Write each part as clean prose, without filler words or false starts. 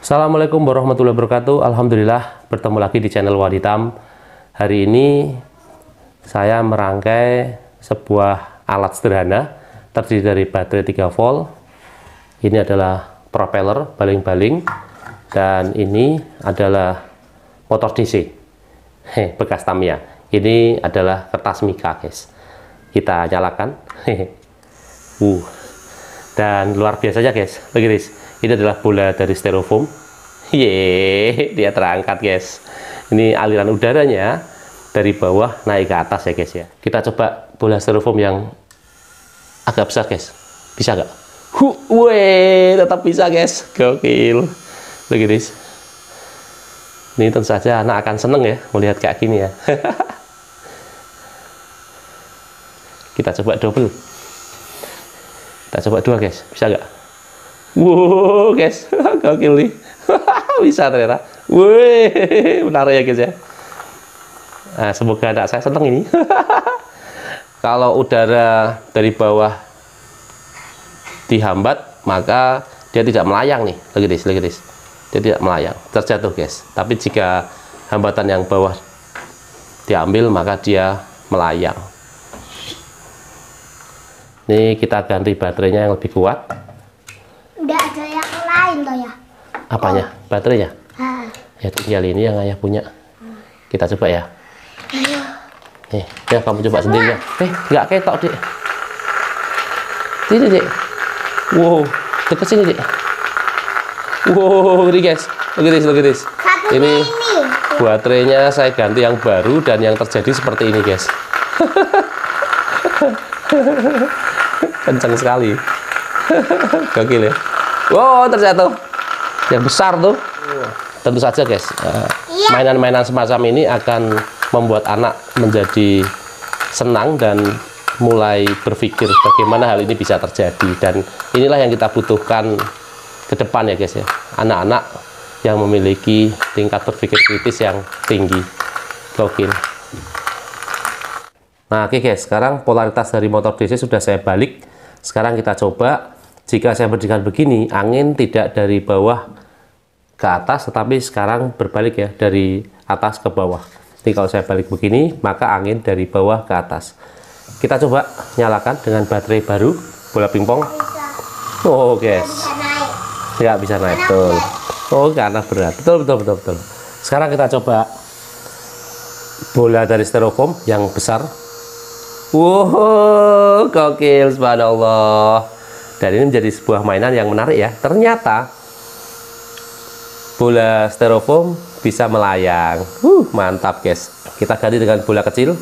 Assalamualaikum warahmatullahi wabarakatuh. Alhamdulillah bertemu lagi di channel Waditam. Hari ini saya merangkai sebuah alat sederhana terdiri dari baterai 3 volt. Ini adalah propeller baling-baling dan ini adalah motor DC bekas Tamiya. Ini adalah kertas mika, guys. Kita nyalakan. Dan luar biasanya, guys. Look at this. Ini adalah bola dari styrofoam. Yeay, dia terangkat, guys. Ini aliran udaranya dari bawah naik ke atas ya, guys ya. Kita coba bola styrofoam yang agak besar, guys. Bisa nggak? Weh, tetap bisa, guys. Gokil. Look at this. Ini tentu saja anak akan seneng ya melihat kayak gini ya. Kita coba double. Kita coba dua, guys. Bisa nggak? Wow, guys, gokil nih. Bisa ternyata. Wih, menarik ya, guys ya. Nah, semoga anak saya seneng ini. Kalau udara dari bawah dihambat, maka dia tidak melayang nih. Look at this. Dia tidak melayang, terjatuh, guys. Tapi jika hambatan yang bawah diambil, maka dia melayang. Nih kita ganti baterainya yang lebih kuat. Udah ada yang lain loh ya. Apanya? Baterainya? Ya tinggal ini yang ayah punya. Kita coba ya. Nih, ya kamu coba sendiri ya. Nggak ketok, Dik. Sini, Dik. Wow, deket sini, Dik. Wow, ini, guys. Look at this. Ini baterainya saya ganti yang baru dan yang terjadi seperti ini, guys. Kencang sekali. Gokil ya. Wow, terjatuh. Yang besar tuh. Tentu saja, guys, mainan-mainan semacam ini akan membuat anak menjadi senang dan mulai berpikir bagaimana hal ini bisa terjadi. Dan inilah yang kita butuhkan ke depan ya, guys ya. Anak-anak yang memiliki tingkat berpikir kritis yang tinggi. Gokil. Nah, oke, guys, sekarang polaritas dari motor DC sudah saya balik. Sekarang kita coba. Jika saya berdirikan begini, angin tidak dari bawah ke atas, tetapi sekarang berbalik ya, dari atas ke bawah. Jadi kalau saya balik begini, maka angin dari bawah ke atas. Kita coba nyalakan dengan baterai baru, bola pingpong. Oh, guys. Ya, bisa naik. Betul. Oh, karena berat. Betul. Sekarang kita coba bola dari styrofoam yang besar. Wow, gokil, subhanallah. Dan ini menjadi sebuah mainan yang menarik ya. Ternyata bola styrofoam bisa melayang. Mantap, guys. Kita ganti dengan bola kecil.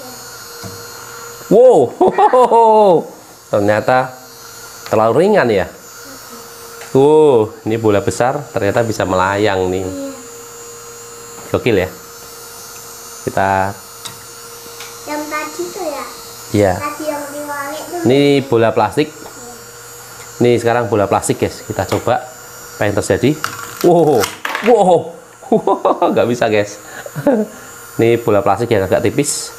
Wow, ternyata terlalu ringan ya. Ini bola besar ternyata bisa melayang nih. Gokil ya. Kita yang tadi tuh ya. Iya. Tadi yang diwangi tuh. Ini bola plastik. Nih sekarang bola plastik, guys. Kita coba apa yang terjadi. Wow, nggak bisa, guys. Ini bola plastik yang agak tipis.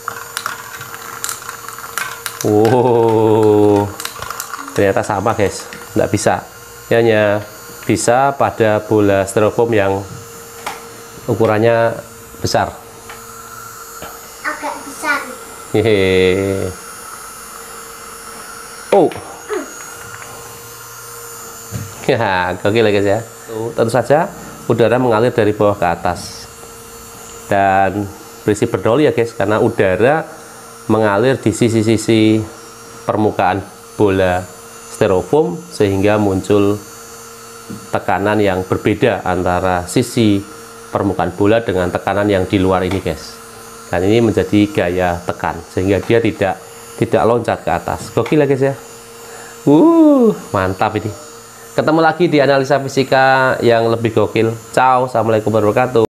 Wow, ternyata sama, guys. Nggak bisa. Hanya bisa pada bola styrofoam yang ukurannya besar. Agak besar. Hehe. Ya, gokil ya, guys ya. Tentu saja udara mengalir dari bawah ke atas dan berisi berdoli ya, guys, karena udara mengalir di sisi-sisi permukaan bola styrofoam sehingga muncul tekanan yang berbeda antara sisi permukaan bola dengan tekanan yang di luar ini, guys. Dan ini menjadi gaya tekan sehingga dia tidak loncat ke atas. Gokil ya, guys ya. Mantap ini. Ketemu lagi di analisa fisika yang lebih gokil. Ciao, assalamualaikum warahmatullahi wabarakatuh.